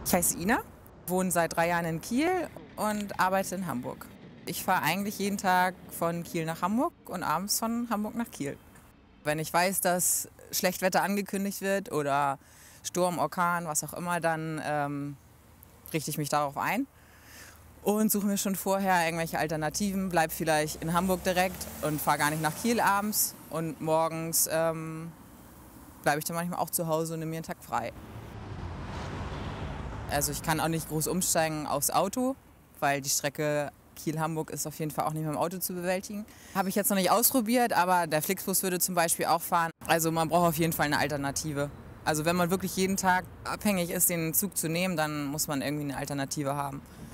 Ich heiße Ina, wohne seit 3 Jahren in Kiel und arbeite in Hamburg. Ich fahre eigentlich jeden Tag von Kiel nach Hamburg und abends von Hamburg nach Kiel. Wenn ich weiß, dass Schlechtwetter angekündigt wird oder Sturm, Orkan, was auch immer, dann richte ich mich darauf ein und suche mir schon vorher irgendwelche Alternativen. Bleib vielleicht in Hamburg direkt und fahre gar nicht nach Kiel abends. Und morgens bleibe ich dann manchmal auch zu Hause und nehme mir einen Tag frei. Also ich kann auch nicht groß umsteigen aufs Auto, weil die Strecke Kiel-Hamburg ist auf jeden Fall auch nicht mit dem Auto zu bewältigen. Habe ich jetzt noch nicht ausprobiert, aber der Flixbus würde zum Beispiel auch fahren. Also man braucht auf jeden Fall eine Alternative. Also wenn man wirklich jeden Tag abhängig ist, den Zug zu nehmen, dann muss man irgendwie eine Alternative haben.